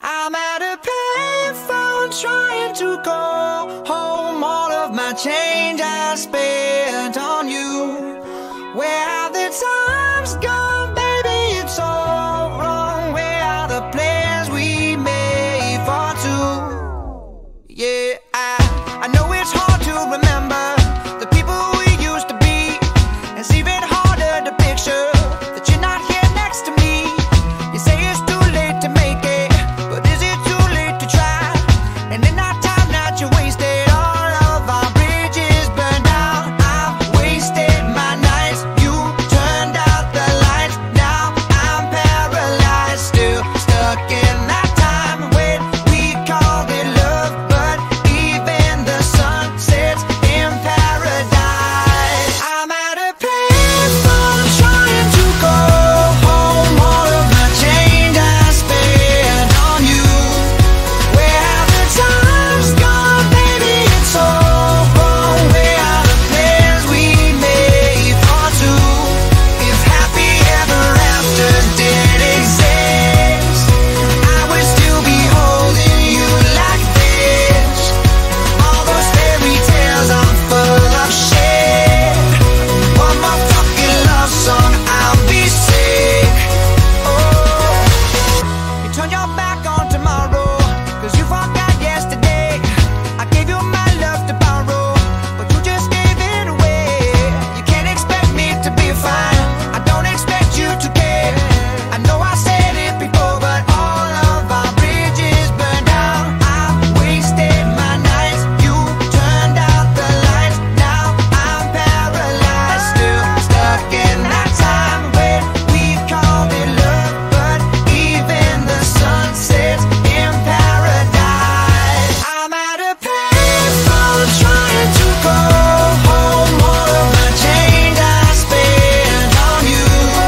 I'm at a payphone trying to call home. All of my change I spent on you. Where have the times gone, baby? It's all wrong. Where are the plans we made for two? Yeah, I know it's hard to remember the people we used to be. It's even harder to picture that you're not here next to me. You say it's too late to make it, but is it too late to try? And in that time that you wasted, all of our bridges burned down. I've wasted my nights, you turned out the lights. Now I'm paralyzed, still stuck in that time when we called it love. But even the sun sets in paradise. I'm at a payphone trying to go home. All of my change I spent on you. Where have the times gone, baby? It's all wrong. Where are the plans we made for two? If happy ever after did exist, I would still be holding you like this. All those fairy tales are full of shit. One more fucking love song, I'll be sick. Oh, you turned your back on tomorrow, cause you forgot yesterday. I gave you my love to borrow, but you just gave it away. You can't expect me to be fine, I don't expect you to care. I know I said it before, but all of our bridges burned down. I wasted my nights, you turned out the lights. Now I'm paralyzed, still stuck in that time when we called it love. But even the sun sets in paradise. I'm at a payphone trying to go home. All of my change I spent on you.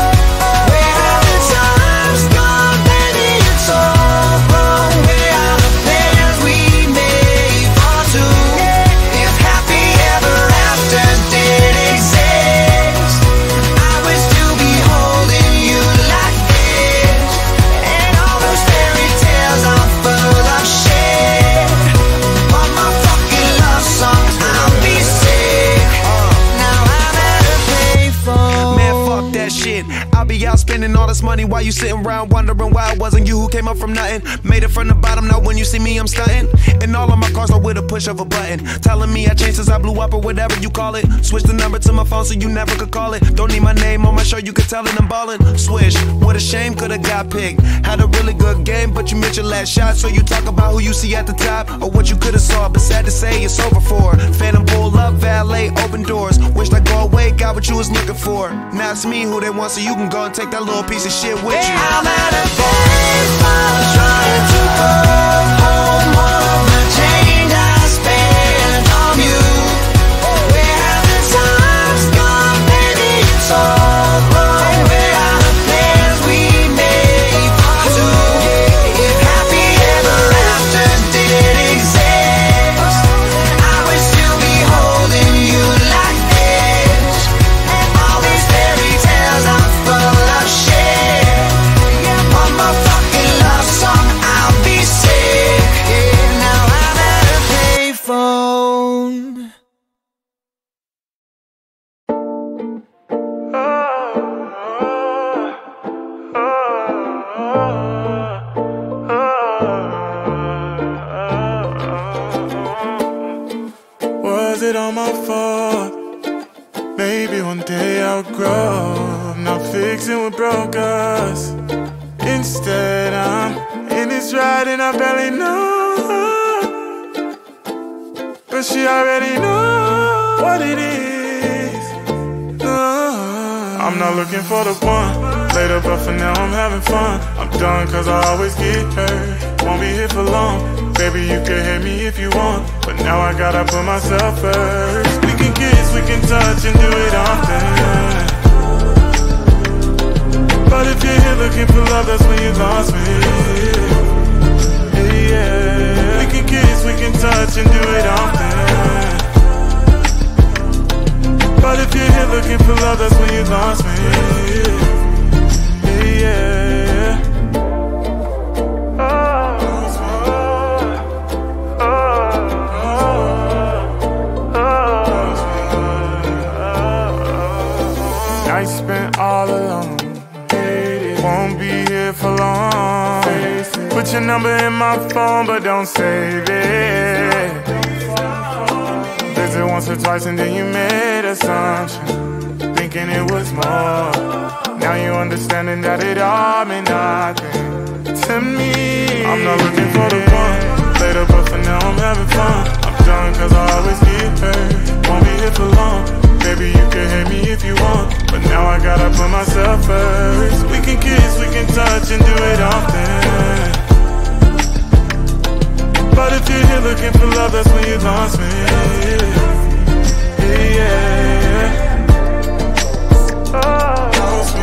Where have the times gone, baby? It's all wrong. Where are the plans we made for two? If happy ever after did exist, I would still be holding you like this. And all those fairy tales are full of shit. One more fucking love song, I'll be sick. Now I'm at a payphone. Man, fuck that shit. I'll be out spending all this money while you sitting around wondering why it wasn't you who came up from nothing. Made it from the bottom, now when you see me I'm stunting. And all of my cars are with a push of a button, telling me I changed since I blew up or whatever you call it. Switch the number to my phone so you never could call it. Don't need my name on my show, you could tell it I'm ballin'. Swish, what a shame, could've got picked. Had a really good game, but you missed your last shot. So you talk about who you see at the top, or what you could've saw, but sad to say it's over for. Phantom pull up, valet, open doors. Wished I go away, got what you was looking for. Now it's me who they want, so you can go and take that little piece of shit with you. I'm at a payphone trying to go home. All of my change I spent on you. Where have the times gone, baby? It's all wrong. Where are the plans we made for two? If happy ever after did exist, I would still be holding you like this. And all these fairy tales are full of shit. One more fucking love song, I'll be sick. Now I'm at a payphone. Was it all my fault? Maybe one day I'll grow. Not fixing what broke us. Instead, I'm in this ride and I barely know. But she already knows what it is. I'm not looking for the one later, but for now I'm having fun. I'm done cause I always get hurt. Won't be here for long. Baby, you can hate me if you want, but now I gotta put myself first. We can kiss, we can touch and do it often. But if you're here looking for love, that's when you lost me. Yeah. We can kiss, we can touch and do it often. But if you're here looking for love, that's when you lost me. Yeah. your number in my phone, but don't save it. Visit once or twice and then you made assumption, thinking it was more. Now you understanding that it all meant nothing to me. I'm not looking for the one later, but for now I'm having fun. I'm done cause I always get hurt. Won't be here for long. Baby, you can hate me if you want, but now I gotta put myself first. We can kiss, we can touch and do it often, but if you're here looking for love, that's when you lost me. Yeah. Lost me.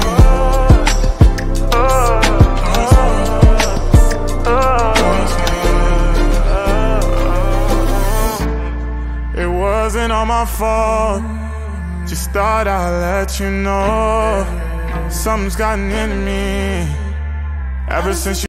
It wasn't all my fault. Just thought I'd let you know something's gotten into me ever since you